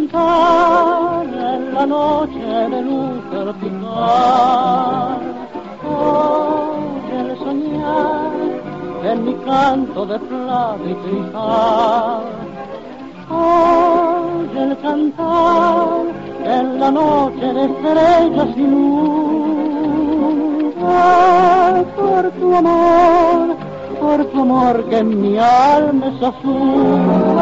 cantar en la noche de luz vertical. Oye el soñar en mi canto de plata y cristal. Oye el cantar en la noche de estrellas y luz. Ay, por tu amor que en mi alma es azul.